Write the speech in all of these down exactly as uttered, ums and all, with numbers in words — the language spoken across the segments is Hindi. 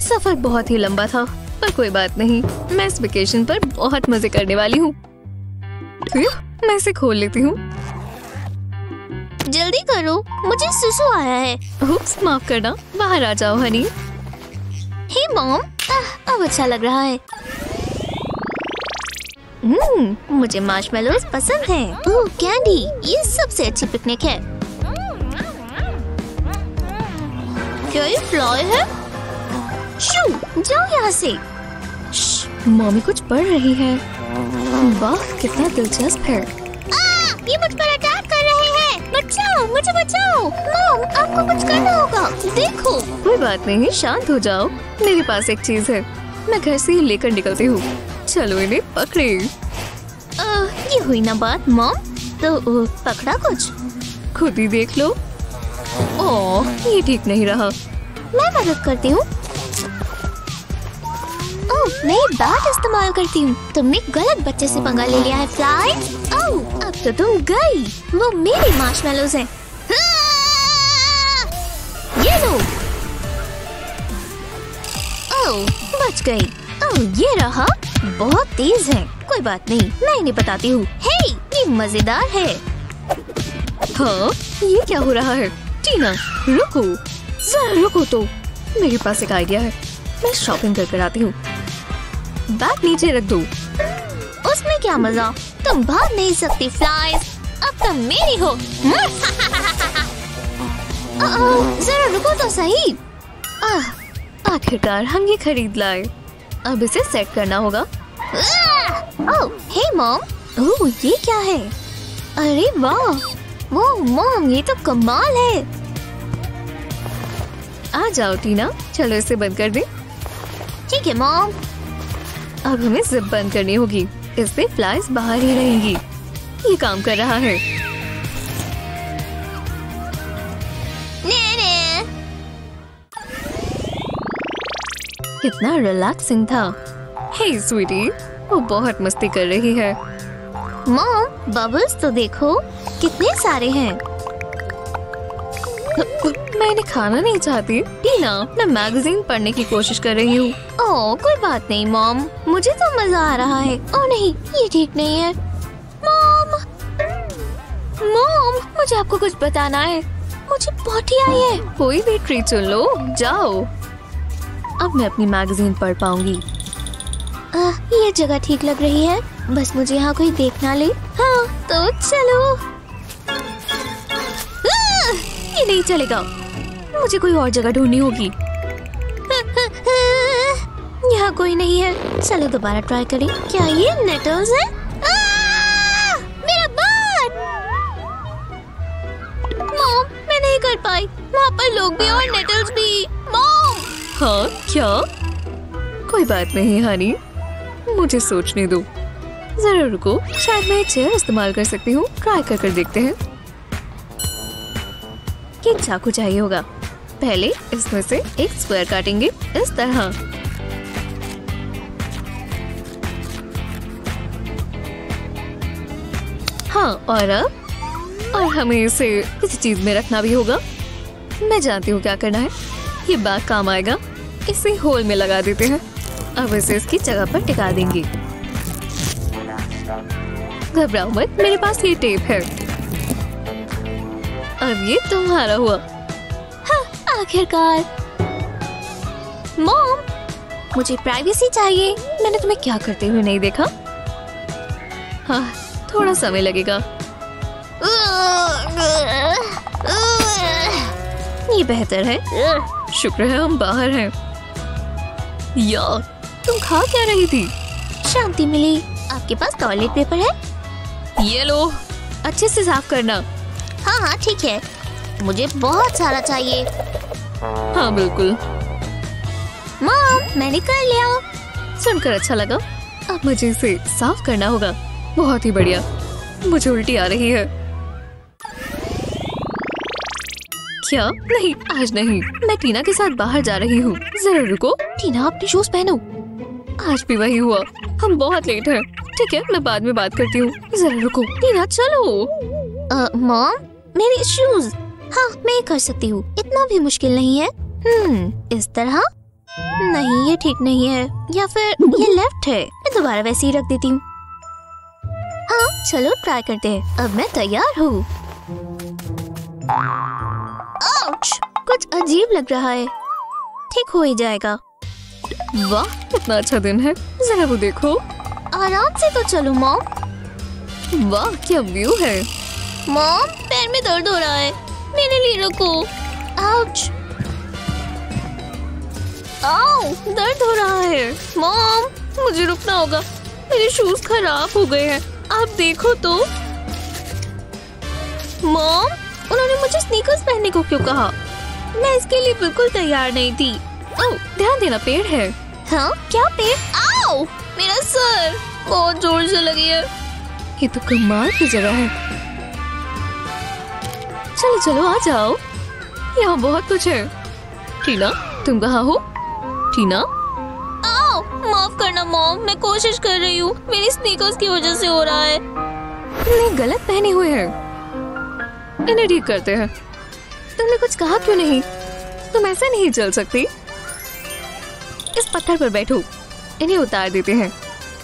सफर बहुत ही लंबा था, पर कोई बात नहीं, मैं इस वेकेशन पर बहुत मजे करने वाली हूँ। मैं इसे खोल लेती हूँ। जल्दी करो, मुझे सुसु आया है। उप्स, माफ करना, बाहर आ जाओ हनी। हे मॉम, अब अच्छा लग रहा है। हम्म, मुझे मार्शमेलोज पसंद हैं। ओह कैंडी, ये सबसे अच्छी पिकनिक है। क्या ये फ्लाई है? शू, जाओ यहाँ से। मम्मी कुछ पढ़ रही है। वाह, कितना दिलचस्प है। आ, ये मुझ पर अटैक कर रहे हैं। बचाओ, मुझे बचाओ। मॉम, आपको कुछ करना होगा। देखो। कोई बात नहीं, शांत हो जाओ। मेरे पास एक चीज है, मैं घर से ही लेकर निकलती हूँ। चलो इन्हें पकड़े। आ, ये हुई ना बात मॉम, तो आ, पकड़ा कुछ? खुद ही देख लो। ओह, ये ठीक नहीं रहा। मैं मदद करती हूँ। ओह, मैं ये बैट इस्तेमाल करती हूँ। तुमने गलत बच्चे से पंगा ले लिया है फ्लाई। ओह, अब तो तुम गई। वो मेरे मार्शमेलोज हैं। ये लो। ओह, बच गई। ओह, ये रहा। बहुत तेज है। कोई बात नहीं, मैं इन्हें बताती हूँ। हे, ये मजेदार है। हाँ, ये क्या हो रहा है? टीना, रुको, जरा रुको तो। मेरे पास एक आइडिया है, मैं शॉपिंग कर कर आती हूँ। बैग नीचे रख दो। उसमें क्या मजा? तुम भाग नहीं सकती फ्लाइज, अब तुम मेरी हो। जरा रुको तो सही। आह, आखिरकार हम ये खरीद लाए। अब इसे सेट करना होगा। ओह, हे मॉम। ओह, ये क्या है? अरे वाह, वो मॉम, ये तो कमाल है। आ जाओ टीना, चलो इसे बंद कर दे। ठीक है मॉम। अब हमें जिप बंद करनी होगी, इससे फ्लाइज बाहर ही रहेंगी। ये काम कर रहा है। ने ने। कितना रिलैक्सिंग था। हे स्वीटी, वो बहुत मस्ती कर रही है। मॉम, बबल्स तो देखो, कितने सारे हैं। मैं इन्हें खाना नहीं चाहती। टीना, मैं मैगजीन पढ़ने की कोशिश कर रही हूँ। ओह, कोई बात नहीं मॉम, मुझे तो मजा आ रहा है। ओह नहीं, ये ठीक नहीं है। मॉम, मॉम, मुझे आपको कुछ बताना है। मुझे पॉटी आई है। कोई भी ट्रीट चुन लो, जाओ। अब मैं अपनी मैगजीन पढ़ पाऊंगी। आ, ये जगह ठीक लग रही है, बस मुझे यहाँ कोई देख ना ले। हाँ, तो चलो। आ, ये नहीं चलेगा, मुझे कोई और जगह ढूंढनी होगी। यहाँ कोई नहीं है। चलो दोबारा ट्राई करें। क्या ये नेटल्स है? आ, मेरा बाल। मॉम, मैं नहीं कर पाई। वहाँ पर लोग भी और नेटल्स भी। मॉम। हाँ, क्या? कोई बात नहीं हनी, मुझे सोचने दो। जरा रुको, शायद मैं चेयर इस्तेमाल कर सकती हूँ। ट्राई कर कर देखते हैं। ये चाकू चाहिए होगा। पहले इसमें से एक स्क्वायर काटेंगे, इस तरह। हाँ, और अब और हमें इसे किसी चीज में रखना भी होगा। मैं जानती हूँ क्या करना है। ये बैग काम आएगा। इसे होल में लगा देते हैं। अब इसे इसकी जगह पर टिका देंगे। घबराओ मत, मेरे पास ये टेप है। अब ये तुम्हारा हुआ। हाँ, आखिरकार। मॉम, मुझे प्राइवेसी चाहिए। मैंने तुम्हें क्या करते हुए नहीं देखा। हाँ, थोड़ा समय लगेगा। ये बेहतर है। शुक्र है हम बाहर हैं। यार, तुम खा क्या रही थी? शांति मिली। आपके पास टॉयलेट पेपर है? ये लो, अच्छे से साफ करना। हाँ हाँ ठीक है, मुझे बहुत सारा चाहिए। हाँ बिल्कुल। मॉम, मैंने कर लिया। सुनकर अच्छा लगा। अब मुझे इसे साफ करना होगा। बहुत ही बढ़िया। मुझे उल्टी आ रही है। क्या? नहीं, आज नहीं। मैं टीना के साथ बाहर जा रही हूँ। जरा रुको। टीना, अपने शूज पहनो। आज भी वही हुआ। हम बहुत लेट हैं। ठीक है, मैं बाद में बात करती हूँ। जरा रुको। टीना चलो। मॉम, मेरे शूज। हाँ, मैं कर सकती हूँ। इतना भी मुश्किल नहीं है। हम्म, इस तरह। नहीं, ये ठीक नहीं है, या फिर ये लेफ्ट है। मैं दोबारा वैसे ही रख देती हूँ। हाँ, चलो ट्राई करते हैं। अब मैं तैयार हूँ। आउच! कुछ अजीब लग रहा है। ठीक हो ही जाएगा। वाह, कितना अच्छा दिन है। जरा वो देखो। आराम से तो चलो मॉम। वाह, क्या व्यू है। मॉम, पैर में दर्द हो रहा है, मेरे लिए रुको। आउच! आओ, दर्द हो रहा है। मॉम, मुझे रुकना होगा। मेरे शूज खराब हो गए हैं, आप देखो तो। मॉम, उन्होंने मुझे स्नीकर्स पहनने को क्यों कहा? मैं इसके लिए बिल्कुल तैयार नहीं थी। ओह, ध्यान देना, पेड़ है। हाँ, क्या पेड़? आओ, मेरा सर बहुत जोर से लगी है। ये तो कमाल की जगह है। चलो चलो आ जाओ, यहाँ बहुत कुछ है। टीना, तुम कहाँ हो? टीना, आओ, माफ करना मॉम, मैं कोशिश कर रही हूँ। मेरी स्नीकर्स की वजह से हो रहा है। तुमने गलत पहने हुए हैं, इन्हें ठीक करते हैं। तुमने कुछ कहा क्यों नहीं? तुम ऐसे नहीं चल सकती। इस पत्थर पर बैठो, इन्हें उतार देते हैं।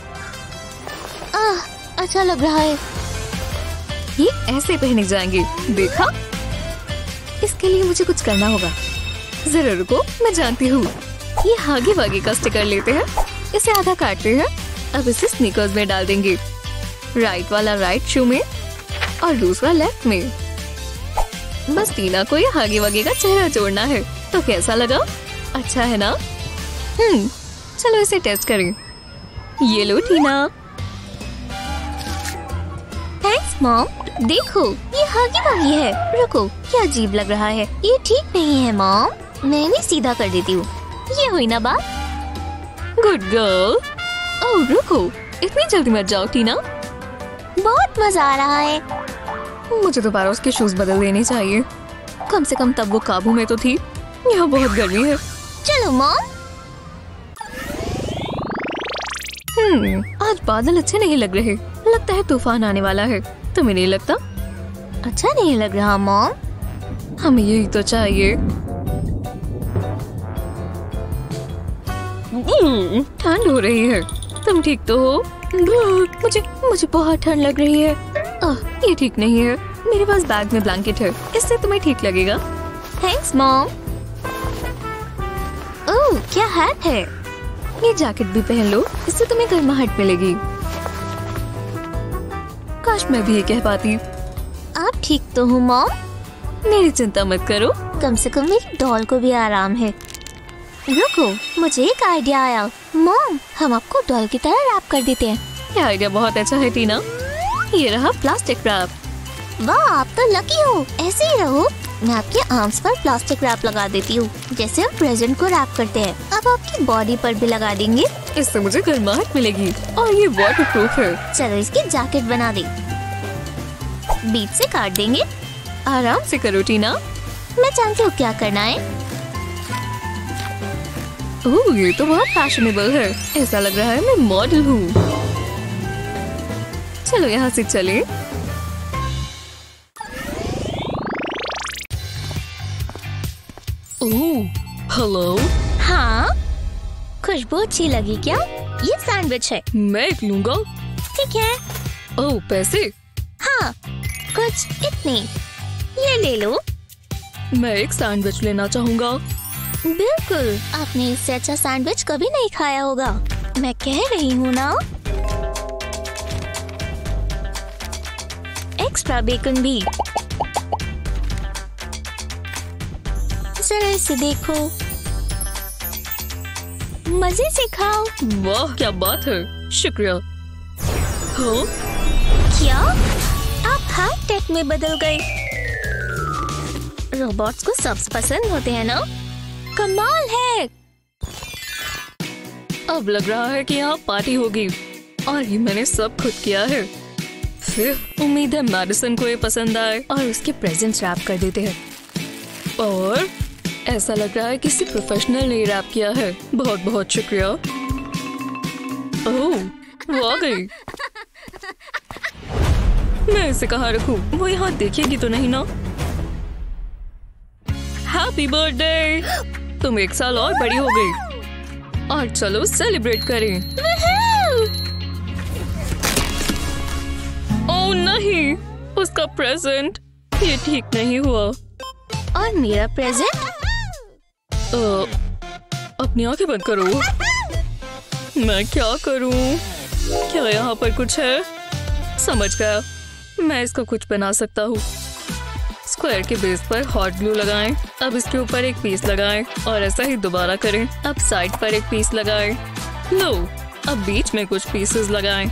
आह, अच्छा लग रहा है। ये ऐसे पहने जाएंगे, देखा? इसके लिए मुझे कुछ करना होगा। जरा रुको, मैं जानती हूँ। ये हागे वागे का स्टिकर लेते हैं, इसे आधा काटते हैं, अब इसे स्नीकर्स में डाल देंगे। राइट वाला राइट शू में और दूसरा लेफ्ट में। बस टीना को ये हागे वागे का चेहरा जोड़ना है। तो कैसा लगा? अच्छा है ना? हम्म, चलो इसे टेस्ट करें। ये लो टीना। Thanks mom. देखो, ये हागी वागी है। रुको, क्या अजीब लग रहा है। ये ठीक नहीं है मॉम, मैं इन्हें सीधा कर देती हूँ। ये हुई ना बात? Good girl. ओह रुको, इतनी जल्दी मत जाओ टीना। बहुत मजा आ रहा है। मुझे दोबारा उसके शूज बदल देने चाहिए। कम से कम तब वो काबू में तो थी। यहाँ बहुत गर्मी है। चलो मॉम। हम्म, आज बादल अच्छे नहीं लग रहे। लगता है तूफान आने वाला है। तुम्हें नहीं लगता? अच्छा नहीं लग रहा मॉम। हमें यही तो चाहिए। ठंड हो रही है। तुम ठीक तो हो? मुझे मुझे बहुत ठंड लग रही है। आह, ये ठीक नहीं है। मेरे पास बैग में ब्लैंकेट है, इससे तुम्हें ठीक लगेगा। Thanks mom. ओह, क्या हैट है। ये जैकेट भी पहन लो, इससे तुम्हें गर्माहट मिलेगी। काश मैं भी ये कह पाती। आप ठीक तो हो मॉम? मेरी चिंता मत करो। कम से कम मेरी डॉल को भी आराम है। रुको, मुझे एक आइडिया आया। मॉम, हम आपको डॉल की तरह रैप कर देते हैं। ये आइडिया बहुत अच्छा है टीना। ये रहा प्लास्टिक रैप। वाह, आप तो लकी हो। ऐसे ही रहो। मैं आपके आर्म्स पर प्लास्टिक रैप लगा देती हूँ, जैसे हम प्रेजेंट को रैप करते हैं। अब आपकी बॉडी पर भी लगा देंगे। इससे मुझे गर्माहट मिलेगी और ये वाटरप्रूफ है। चलो इसकी जैकेट बना दे। बीच से काट देंगे। आराम से करो टीना। मैं जानती हूँ क्या करना है। ओह, ये तो बहुत फैशनेबल है। ऐसा लग रहा है मैं मॉडल हूँ। चलो यहाँ से चले। Oh, hello. हाँ, खुशबू अच्छी लगी क्या? ये सैंडविच है। मैं एक लूंगा। ठीक है। ओह, पैसे? हाँ, कुछ इतने। ये ले लो। मैं एक सैंडविच लेना चाहूँगा। बिल्कुल, आपने इससे अच्छा सैंडविच कभी नहीं खाया होगा। मैं कह रही हूँ ना। एक्स्ट्रा बेकन भी। जरा इसे देखो, मजे से खाओ। वाह, क्या बात है, शुक्रिया। हाँ? क्या आप हाई टेक में बदल गए? रोबोट्स को सब्स पसंद होते हैं ना? कमाल है। अब लग रहा है कि यहाँ पार्टी होगी और ये मैंने सब खुद किया है। फिर उम्मीद है मैडिसन को ये पसंद आए और उसके प्रेजेंट्स रैप कर देते हैं। और ऐसा लग रहा है किसी प्रोफेशनल ने रैप किया है। बहुत बहुत शुक्रिया। ओह, वो आ गई। मैं इसे कहाँ रखूं? वो यहाँ देखेगी तो नहीं ना? हैप्पी बर्थडे, तुम एक साल और बड़ी हो गई। और चलो सेलिब्रेट करें। ओह नहीं, उसका प्रेजेंट, ये ठीक नहीं हुआ। और मेरा प्रेजेंट? अपनी आंखें बंद करो। मैं क्या करूं? क्या यहाँ पर कुछ है? समझ गया, मैं इसका कुछ बना सकता हूँ। स्क्वायर के बेस पर हॉट ग्लू लगाएं। अब इसके ऊपर एक पीस लगाएं और ऐसा ही दोबारा करें। अब साइड पर एक पीस लगाएं। लो, अब बीच में कुछ पीसेस लगाएं।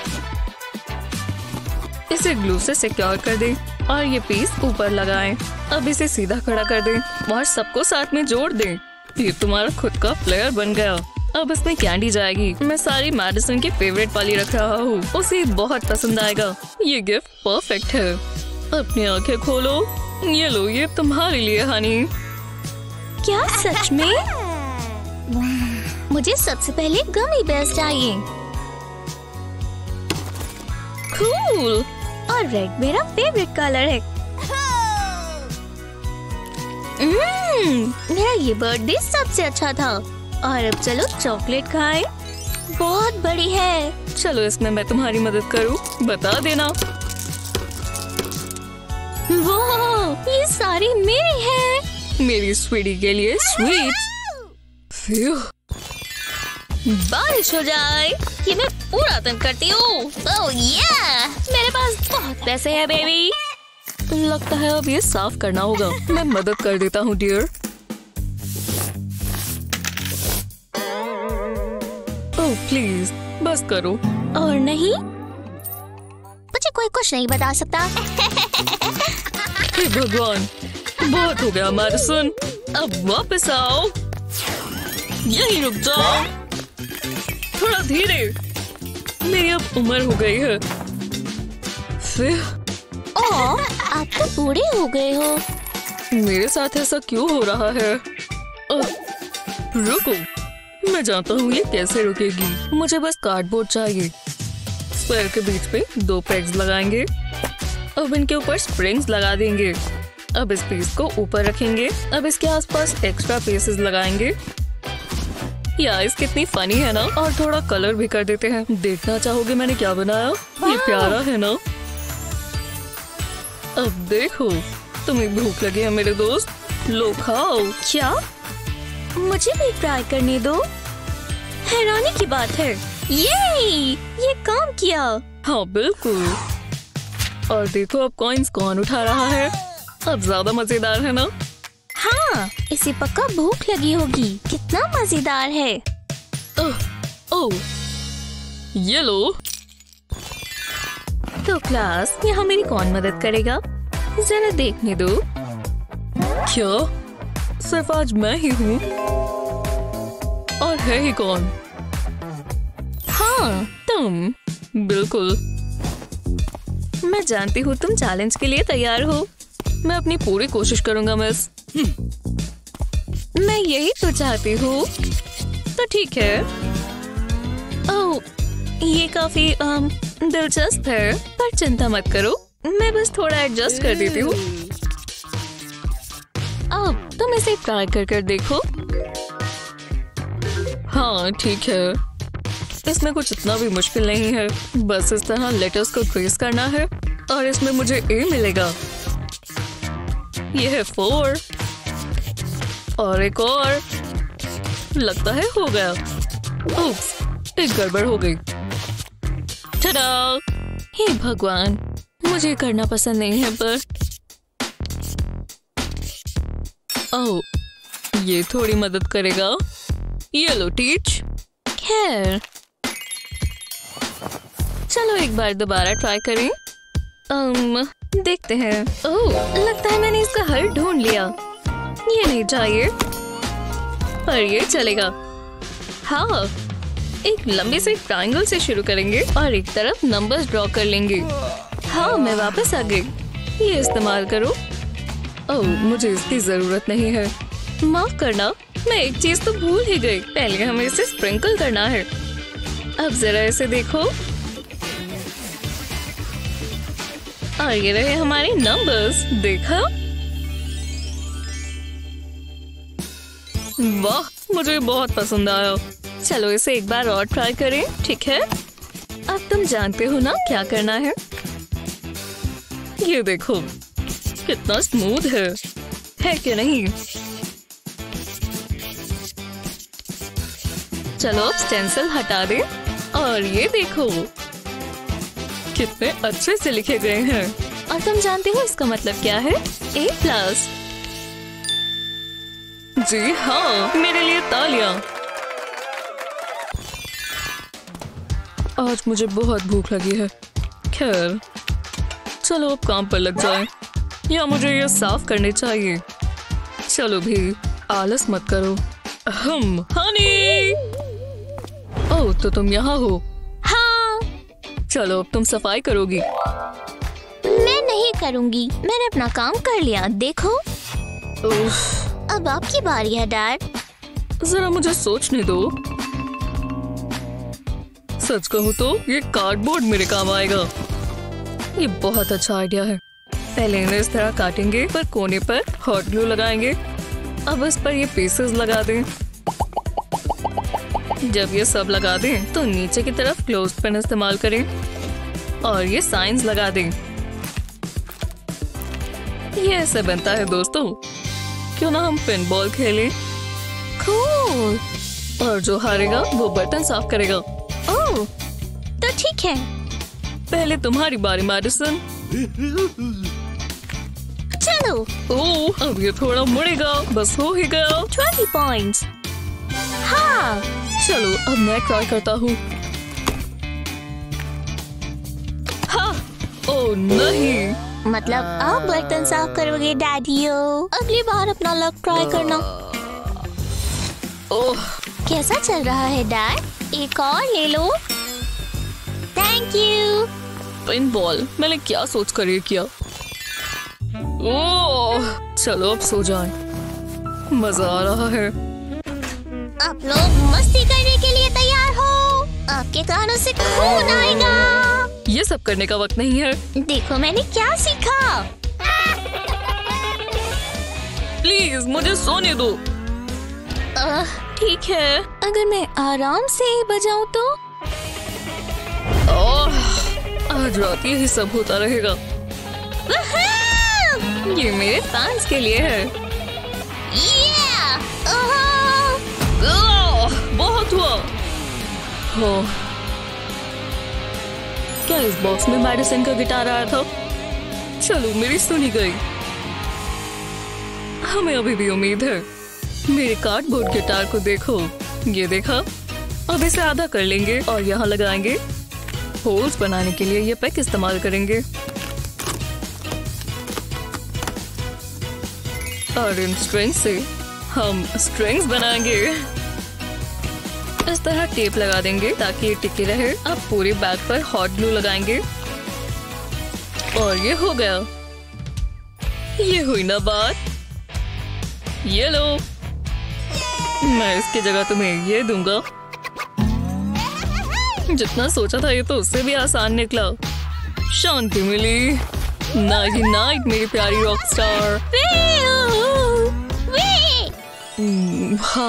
इसे ग्लू से सिक्योर कर दें और ये पीस ऊपर लगाएं। अब इसे सीधा खड़ा कर दें और सबको साथ में जोड़ दें। ये तुम्हारा खुद का प्लेयर बन गया। अब इसमें कैंडी जाएगी। मैं सारी मैडिसन की फेवरेट वाली रख रहा हूँ, उसे बहुत पसंद आएगा। ये गिफ्ट परफेक्ट है। अपनी आंखें खोलो। ये लो, ये तुम्हारे लिए हनी। क्या सच में? मुझे सबसे पहले गमी बेयर्स चाहिए। कूल। और रेड मेरा फेवरेट कलर है। mm, मेरा ये बर्थडे सबसे अच्छा था। और अब चलो चॉकलेट खाएं। बहुत बड़ी है। चलो इसमें मैं तुम्हारी मदद करूं। बता देना। वाह, ये सारी मेरी है। मेरी स्वीटी के लिए स्वीट्स। बारिश हो जाए, ये मैं पूरा तंग करती हूँ। ओह या, मेरे पास बहुत पैसे हैं बेबी। लगता है अब ये साफ करना होगा। मैं मदद कर देता हूँ डियर। ओह प्लीज बस करो। और नहीं, मुझे कोई कुछ नहीं बता सकता। हे भगवान, बहुत हो गया मैडिसन। अब वापस आओ। यहीं रुक जाओ। थोड़ा धीरे, मेरी अब उम्र हो गई है। फिर ओह, आप तो बूढ़े हो गए हो। मेरे साथ ऐसा क्यों हो रहा है? अ, रुको, मैं जानता हूँ ये कैसे रुकेगी। मुझे बस कार्डबोर्ड चाहिए। स्क्वायर के बीच पे दो पेग्स लगाएंगे। अब इनके ऊपर स्प्रिंग्स लगा देंगे। अब इस पीस को ऊपर रखेंगे। अब इसके आसपास एक्स्ट्रा पीसेस लगाएंगे। यार कितनी फनी है ना। और थोड़ा कलर भी कर देते हैं। देखना चाहोगे मैंने क्या बनाया? ये प्यारा है ना। अब देखो, तुम्हें भूख लगी है मेरे दोस्त। लो खाओ। क्या? मुझे भी ट्राई करने दो। हैरानी की बात है, ये ये काम किया। हाँ बिल्कुल। और देखो अब कॉइन्स कौन उठा रहा है। अब ज्यादा मजेदार है ना। हाँ, इसे पक्का भूख लगी होगी। कितना मजेदार है। ओह, ओह, ये लो। तो क्लास, यहाँ मेरी कौन मदद करेगा? जरा देखने दो। क्या? सिर्फ आज मैं ही हूँ? और है ही कौन? हाँ, तुम। बिल्कुल। मैं जानती हूँ तुम चैलेंज के लिए तैयार हो। मैं अपनी पूरी कोशिश करूँगा मिस। मैं यही तो चाहती हूँ। तो ठीक है। ओह, ये काफी um, दिलचस्प है, पर चिंता मत करो, मैं बस थोड़ा एडजस्ट कर देती हूँ। अब तुम इसे ट्राई कर कर देखो। हाँ ठीक है, इसमें कुछ इतना भी मुश्किल नहीं है। बस इस तरह लेटर्स को ट्रेस करना है और इसमें मुझे ए मिलेगा। ये है फोर और एक और। लगता है हो गया। उप्स, एक गड़बड़ हो गई। टडा! हे भगवान, मुझे करना पसंद नहीं है पर। ओह, ये थोड़ी मदद करेगा। ये लो टीच। खैर, चलो एक बार दोबारा ट्राई करें। um, देखते हैं। ओह, लगता है मैंने इसका हल ढूंढ लिया। ये नहीं चाहिए, पर ये चलेगा। हाँ, एक लंबे से ट्रायंगल से शुरू करेंगे और एक तरफ नंबर्स ड्रॉ कर लेंगे। हाँ, मैं वापस आ गई। ये इस्तेमाल करो। ओह, मुझे इसकी जरूरत नहीं है। माफ करना, मैं एक चीज तो भूल ही गई। पहले हमें इसे स्प्रिंकल करना है। अब जरा इसे देखो। और ये रहे हमारे नंबर्स। देखा? वाह, मुझे बहुत पसंद आया। चलो इसे एक बार और ट्राई करें, ठीक है? अब तुम जानते हो ना क्या करना है। ये देखो कितना स्मूथ है, है कि नहीं? चलो अब स्टेंसिल हटा दें और ये देखो कितने अच्छे से लिखे गए हैं। और तुम जानते हो इसका मतलब क्या है? ए प्लस। जी हाँ, मेरे लिए तालियां। आज मुझे बहुत भूख लगी है। खैर चलो अब काम पर लग जाए, या मुझे ये साफ करने चाहिए। चलो भी आलस मत करो। हम हनी। ओह तो तुम यहाँ हो? हाँ। चलो अब तुम सफाई करोगी? मैं नहीं करूँगी, मैंने अपना काम कर लिया। देखो उफ, अब आपकी बारी है डैड। जरा मुझे सोचने दो। सच कहूँ तो ये कार्डबोर्ड मेरे काम आएगा। ये बहुत अच्छा आइडिया है। पहले इन्हें इस तरह काटेंगे, पर कोने पर हॉट ग्लू लगाएंगे। अब इस पर ये पीसेस लगा दें। जब ये सब लगा दें तो नीचे की तरफ क्लोज पेन इस्तेमाल करें और ये साइंस लगा दें। ये ऐसे बनता है दोस्तों। क्यों ना हम पिन बॉल खेलें? कूल। और जो हारेगा वो बर्तन साफ करेगा। ओह तो ठीक है। पहले तुम्हारी बारी मैडिसन। चलो। ओह अब ये थोड़ा मुड़ेगा, बस हो ही गया। Twenty points. हाँ चलो अब मैं ट्राई करता हूँ। हाँ, ओह नहीं। मतलब आप बर्तन साफ करोगे डैडियो। अगली बार अपना लक ट्राई करना। ओह कैसा चल रहा है डैड? एक और ले लो। Thank you. पिन बॉल, मैंने क्या सोच कर ये किया। ओह चलो अब सो जाएं। मजा आ रहा है। आप लोग मस्ती करने के लिए तैयार हो? आपके कानों से खून आएगा। ये सब करने का वक्त नहीं है। देखो मैंने क्या सीखा। प्लीज मुझे सोने दो। ठीक है, अगर मैं आराम से बजाऊं तो? ओह, आज रात यही सब होता रहेगा। ये मेरे फैंस के लिए है। yeah! ओह, बहुत हुआ। ओह, क्या इस बॉक्स में मैडिसन का गिटार आया था? चलो मेरी सुनी गई। हमें अभी भी उम्मीद है। मेरे कार्डबोर्ड गिटार को देखो, ये देखा? अब इसे आधा कर लेंगे और यहाँ लगाएंगे। होल्स बनाने के लिए ये पैक इस्तेमाल करेंगे और इन स्ट्रिंग्स से हम स्ट्रिंग्स बनाएंगे। इस तरह टेप लगा देंगे ताकि ये टिके रहे। अब पूरे बैग पर हॉट ग्लू लगाएंगे और ये हो गया। ये हुई ना बात। ये लो, मैं इसकी जगह तुम्हें ये दूंगा। जितना सोचा था ये तो उससे भी आसान निकला। शांति मिली। नाइट नाइट मेरी प्यारी रॉक स्टार। हाँ,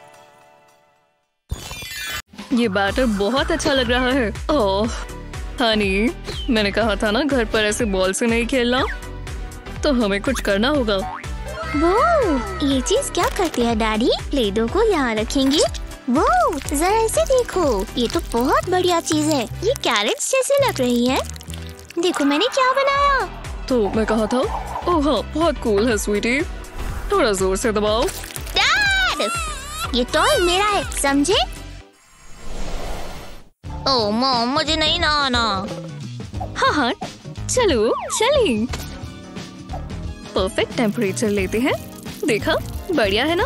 ये बैटर बहुत अच्छा लग रहा है। ओह हनी, मैंने कहा था ना घर पर ऐसे बॉल से नहीं खेलना। तो हमें कुछ करना होगा। वो ये चीज क्या करती है डैडी? प्ले-डो को यहाँ रखेंगे। वो जरा इसे देखो, ये तो बहुत बढ़िया चीज है। ये कैरेट्स जैसे लग रही है। देखो मैंने क्या बनाया। तो मैं कहा था। ओह हाँ, बहुत कूल है स्वीटी। थोड़ा जोर से दबाओ। डैड, ये टॉय मेरा है, समझे? ओह मॉम, मुझे नहीं नहाना। हाँ हाँ चलो चलिए। परफेक्ट टेम्परेचर लेते हैं। देखा, बढ़िया है ना?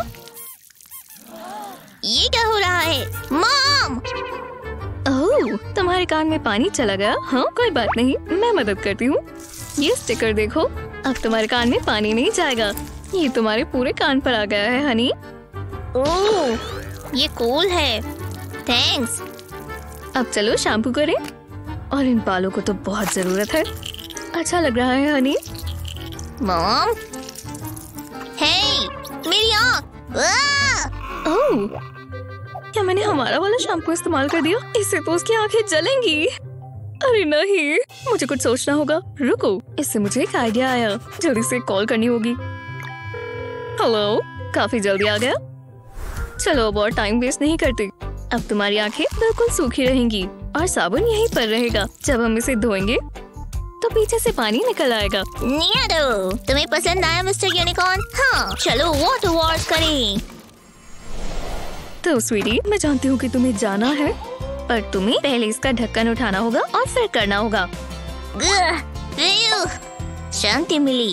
ये क्या हो रहा है मॉम? ओह, तुम्हारे कान में पानी चला गया। हाँ कोई बात नहीं, मैं मदद करती हूँ। ये स्टिकर देखो, अब तुम्हारे कान में पानी नहीं जाएगा। ये तुम्हारे पूरे कान पर आ गया है हनी। ओह, ये कूल है। थैंक्स। अब चलो शैम्पू करें। और इन बालों को तो बहुत जरूरत है। अच्छा लग रहा है हनी। मॉम, हे, मेरी आँख, ओह, क्या मैंने हमारा वाला शैम्पू इस्तेमाल कर दिया? इससे तो उसकी आंखें जलेंगी। अरे नहीं, मुझे कुछ सोचना होगा। रुको, इससे मुझे एक आइडिया आया। जल्दी से कॉल करनी होगी। हेलो, काफी जल्दी आ गया। चलो अब और टाइम वेस्ट नहीं करते। अब तुम्हारी आंखें बिल्कुल सूखी रहेंगी और साबुन यहीं पर रहेगा। जब हम इसे धोएंगे तो पीछे से पानी निकल आएगा। नियाडो, तुम्हें पसंद आया मिस्टर यूनिकॉर्न? हाँ, चलो वाटर वॉश करें। तो स्वीटी, मैं जानती हूँ कि तुम्हें जाना है, पर तुम्हें पहले इसका ढक्कन उठाना होगा और फिर करना होगा। शांति मिली।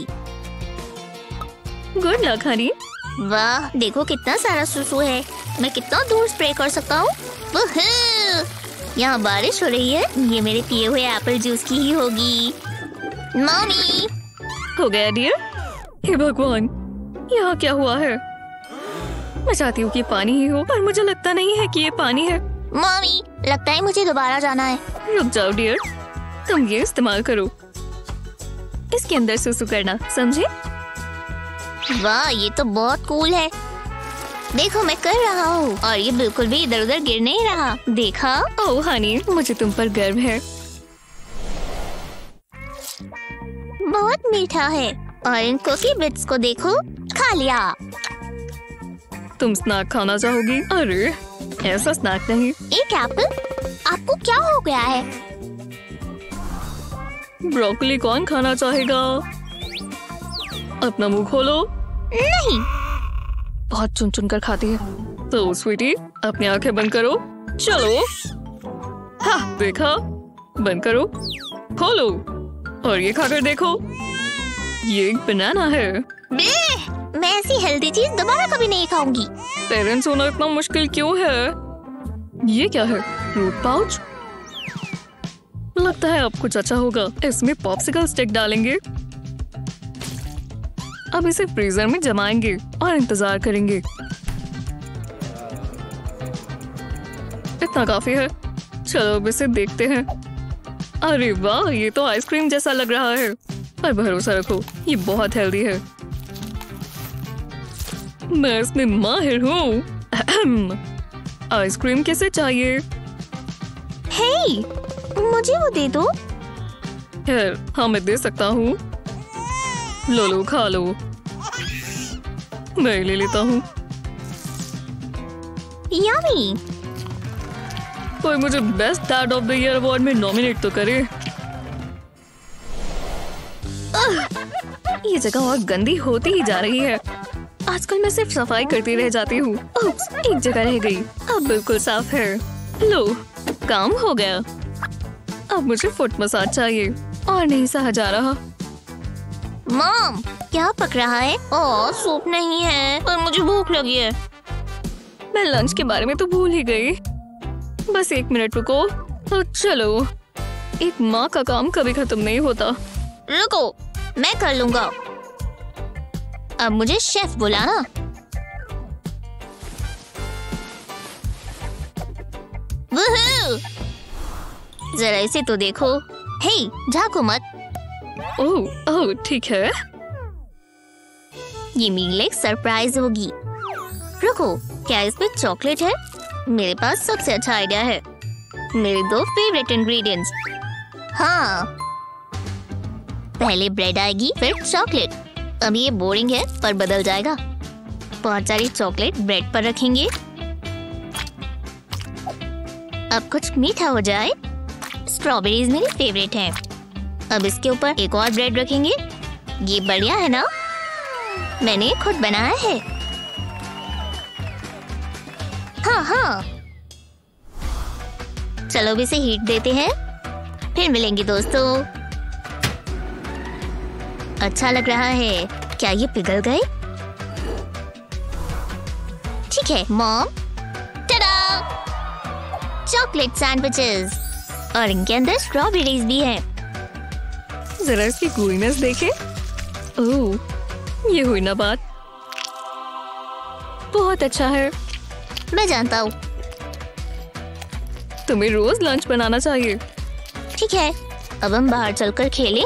Good luck honey. वाह, देखो कितना सारा सुसु है। मैं कितना दूर स्प्रे कर सकता हूँ। यहाँ बारिश हो रही है। ये मेरे पिए हुए एप्पल जूस की ही होगी। मम्मी, हो गया डियर। हे भगवान, यहाँ क्या हुआ है? मैं चाहती हूँ कि पानी ही हो, पर मुझे लगता नहीं है कि ये पानी है। मम्मी, लगता है मुझे दोबारा जाना है। रुक जाओ डियर, तुम ये इस्तेमाल करो। इसके अंदर सुसु करना, समझे? वाह, ये तो बहुत कूल है। देखो मैं कर रहा हूँ और ये बिल्कुल भी इधर उधर गिर नहीं रहा। देखा? ओह हनी, मुझे तुम पर गर्व है। बहुत मीठा है। और इन कुकी बिट्स को देखो, खा लिया। तुम स्नैक खाना चाहोगी? अरे ऐसा स्नैक नहीं। एक एप्पल? आपको क्या हो गया है? ब्रोकली कौन खाना चाहेगा? अपना मुंह खोलो। नहीं। बहुत चुन चुन कर खाती है। तो स्वीटी, अपनी आंखें बंद करो। चलो। हाँ, देखा? बंद करो, खोलो और ये खाकर देखो। ये एक बनाना है। मैं ऐसी हेल्दी चीज दोबारा कभी नहीं खाऊंगी। पेरेंट्स होना इतना मुश्किल क्यों है? ये क्या है? Fruit pouch? लगता है अब कुछ अच्छा होगा। इसमें पॉप्सिकल स्टिक डालेंगे। अब इसे फ्रीजर में जमाएंगे और इंतजार करेंगे। इतना काफी है। चलो अब इसे देखते हैं। अरे वाह, ये तो आइसक्रीम जैसा लग रहा है। पर भरोसा रखो, ये बहुत हेल्दी है। मैं इसमें माहिर हूँ। आइसक्रीम कैसे चाहिए? हे, मुझे वो दे दो। है, हाँ मैं दे सकता हूँ। लो लो, खा लो। मैं ले लेता हूँ। यम्मी। कोई मुझे best dad of the year award में नॉमिनेट तो करे। ये जगह और गंदी होती ही जा रही है। आजकल मैं सिर्फ सफाई करती रह जाती हूँ। उप्स, एक जगह रह गई। अब बिल्कुल साफ है। लो, काम हो गया। अब मुझे फुट मसाज चाहिए और नहीं सहा जा रहा। मॉम, क्या पक रहा है? ओह, सूप नहीं है और मुझे भूख लगी है। मैं लंच के बारे में तो भूल ही गई। बस एक मिनट रुको। तो चलो, एक माँ का काम कभी खत्म नहीं होता। रुको, मैं कर लूंगा। अब मुझे शेफ बुलाना। वूहू! जरा इसे तो देखो। हे, झाँको मत। ओह ओह ठीक है। ये मेरे लिए एक सरप्राइज होगी। रुको, क्या इसमें चॉकलेट है? मेरे पास सबसे अच्छा आइडिया है। मेरे दो फेवरेट इंग्रेडिएंट्स। हाँ, पहले ब्रेड आएगी, फिर चॉकलेट। अब ये बोरिंग है पर बदल जाएगा। बहुत सारी चॉकलेट ब्रेड पर रखेंगे। अब कुछ मीठा हो जाए। स्ट्रॉबेरीज मेरी फेवरेट हैं। अब इसके ऊपर एक और ब्रेड रखेंगे। ये बढ़िया है ना? मैंने खुद बनाया है। हाँ हाँ, चलो अब इसे हीट देते हैं, फिर मिलेंगे दोस्तों। अच्छा लग रहा है। क्या ये पिघल गए? ठीक है मॉम। टाडा! चॉकलेट सैंडविचेस और इनके अंदर स्ट्रॉबेरीज भी हैं। जरा इसकी gooiness देखे। ओह, ये हुई ना बात। बहुत अच्छा है। मैं जानता हूँ। तुम्हें रोज लंच बनाना चाहिए। ठीक है, अब हम बाहर चलकर खेलें।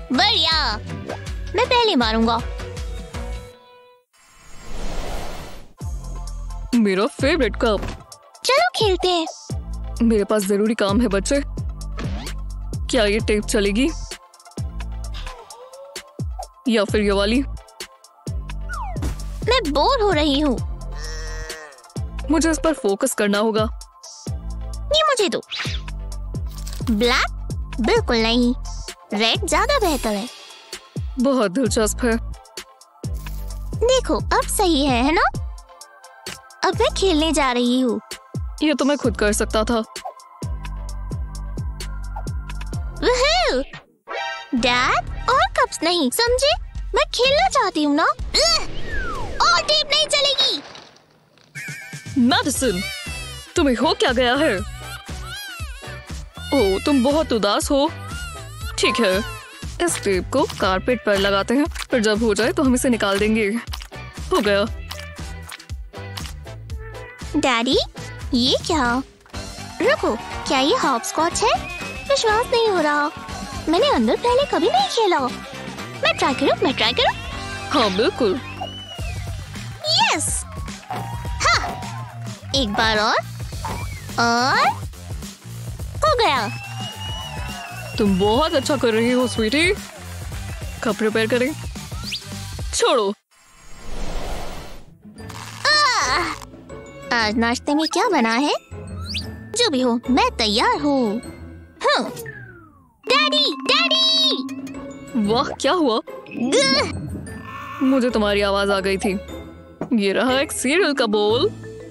बढ़िया, मैं पहले मारूंगा। मेरा फेवरेट कप। चलो खेलते हैं। मेरे पास जरूरी काम है बच्चे। क्या ये टेप चलेगी या फिर ये वाली? मैं बोर हो रही हूँ। मुझे इस पर फोकस करना होगा। ये मुझे दो। ब्लैक? बिल्कुल नहीं, रेड ज्यादा बेहतर है। बहुत दिलचस्प है। देखो अब सही है, है ना? अब मैं खेलने जा रही हूँ। ये तो मैं खुद कर सकता था। वूहू! डैड, और कप्स नहीं, समझे? मैं खेलना चाहती हूँ ना। और टेप नहीं चलेगी। मैडिसन, तुम्हें हो क्या गया है? ओह, तुम बहुत उदास हो। ठीक है, इस टेप को कारपेट पर लगाते हैं, फिर जब हो जाए तो हम इसे निकाल देंगे। हो गया। डैडी, ये क्या? रुको, क्या ये हॉपस्कॉच है? विश्वास नहीं हो रहा। मैंने अंदर पहले कभी नहीं खेला। मैं ट्राई करूं, मैं ट्राई करूं। हाँ बिल्कुल। यस, हाँ, एक बार और और हो गया। तुम बहुत अच्छा कर रही हो स्वीटी। कप रिपेयर करें। छोड़ो। आह! आज नाश्ते में क्या बना है? जो भी हो, मैं तैयार हूँ। हाँ। Daddy, daddy! वाह, क्या हुआ? ग्ह! मुझे तुम्हारी आवाज आ गई थी। ये रहा एक सीरियल का बोल।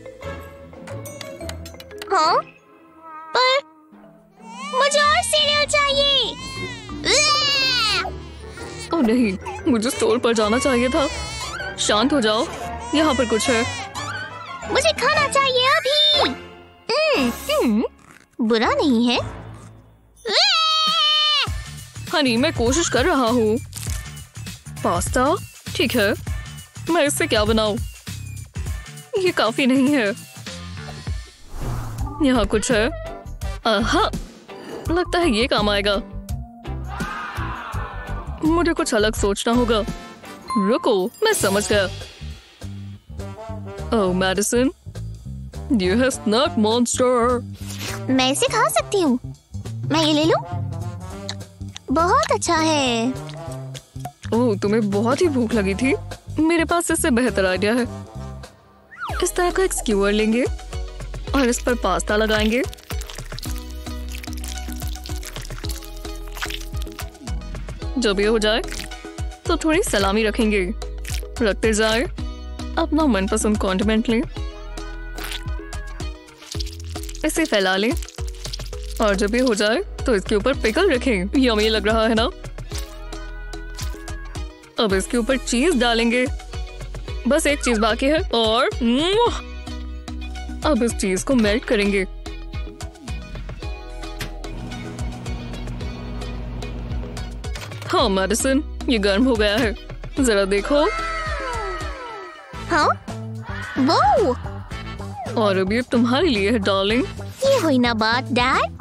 हाँ, पर मुझे और सीरियल चाहिए। ओह नहीं, मुझे स्टोर पर जाना चाहिए था। शांत हो जाओ, यहाँ पर कुछ है। मुझे खाना चाहिए अभी। हम्म, हम्म, बुरा नहीं है। हनी, मैं कोशिश कर रहा हूँ। पास्ता? ठीक है, मैं इससे क्या बनाऊँ? ये काफी नहीं है। यहाँ कुछ है। आहा, लगता है ये काम आएगा। मुझे कुछ अलग सोचना होगा। रुको, मैं समझ गया। Oh Madison, you have snack monster। मैं इसे खा सकती हूँ। मैं ये ले लूं? बहुत अच्छा है। ओह, तुम्हें बहुत ही भूख लगी थी। मेरे पास इससे बेहतर आइडिया है। इस तरह का एक स्क्यूअर लेंगे और इस पर पास्ता लगाएंगे। जब ये हो जाए तो थोड़ी सलामी रखेंगे। रखते जाए। अपना मनपसंद कॉन्डिमेंट लें, इसे फैला लें और जब ये हो जाए तो इसके ऊपर पिकल रखें। यम्मी लग रहा है ना? अब इसके ऊपर चीज डालेंगे। बस एक चीज बाकी है और अब इस चीज को मेल्ट करेंगे। हाँ मैडिसन, ये गर्म हो गया है। जरा देखो। हाँ? वो और अब ये तुम्हारे लिए है डार्लिंग। ये हुई ना बात डैड।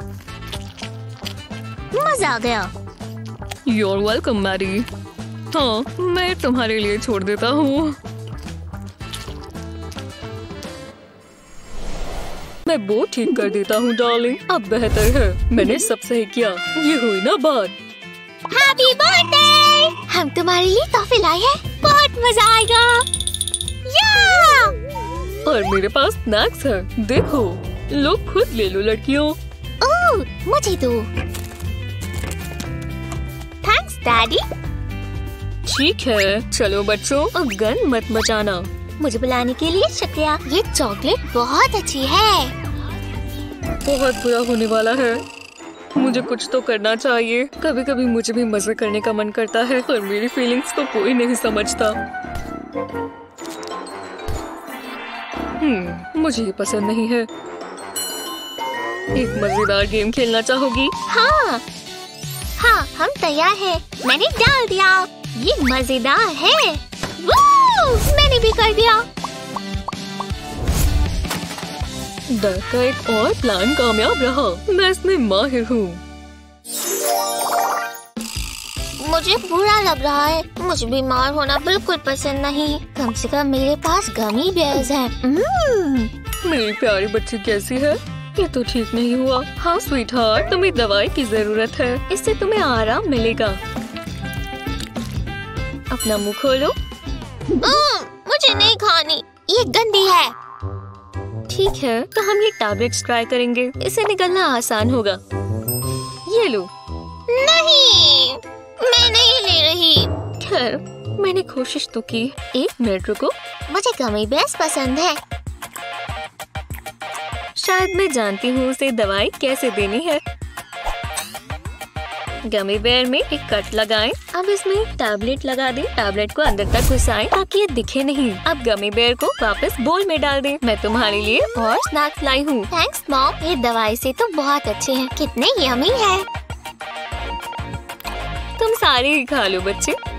मजा आ गया। You're welcome Mary. हाँ, मैं तुम्हारे लिए छोड़ देता हूँ। मैं वो ठीक कर देता हूँ डार्लिंग। अब बेहतर है। मैंने सब सही किया। ये हुई ना बात। Happy birthday! हम तुम्हारे लिए तोहफे लाए हैं। बहुत मजा आएगा। या! और मेरे पास स्नैक्स है। देखो, लो खुद ले लो लड़कियों। ओह, मुझे दो। Thanks daddy. ठीक है, चलो बच्चों, अब गन मत मचाना। मुझे बुलाने के लिए शुक्रिया। ये चॉकलेट बहुत अच्छी है। बहुत बुरा होने वाला है। मुझे कुछ तो करना चाहिए। कभी कभी मुझे भी मजे करने का मन करता है, पर मेरी फीलिंग्स को कोई नहीं समझता। हम्म, मुझे ये पसंद नहीं है। एक मजेदार गेम खेलना चाहोगी? हाँ, हाँ, हम तैयार हैं। मैंने डाल दिया। ये मजेदार है। वो, मैंने भी कर दिया। डर का एक और प्लान कामयाब रहा। मैं इसमें माहिर हूँ। मुझे बुरा लग रहा है। मुझे बीमार होना बिल्कुल पसंद नहीं। कम से कम मेरे पास गमी बेयर्स हैं। म्म। मेरी प्यारी बच्ची कैसी है? ये तो ठीक नहीं हुआ। हाँ स्वीट हार्ट, तुम्हें दवाई की जरूरत है, इससे तुम्हें आराम मिलेगा। अपना मुंह खोलो। म्म, मुझे नहीं खानी, ये गंदी है। ठीक है, तो हम ये टैबलेट्स ट्राई करेंगे, इससे निकलना आसान होगा। ये लो। नहीं, मैं नहीं ले रही। खैर, मैंने कोशिश तो की। एक मिनट रुको। मुझे गमी बेयर्स पसंद है। शायद मैं जानती हूँ उसे दवाई कैसे देनी है। गमी बेयर में एक कट लगाएं। अब इसमें टैबलेट लगा दें। टैबलेट को अंदर तक घुसाएं ताकि ये दिखे नहीं। अब गमी बेयर को वापस बोल में डाल दें। मैं तुम्हारे लिए और स्नैक्स लाई हूँ। थैंक्स मॉम, ये दवाई से तो बहुत अच्छे हैं। कितने यमी है। तुम सारे ही खा लो बच्चे।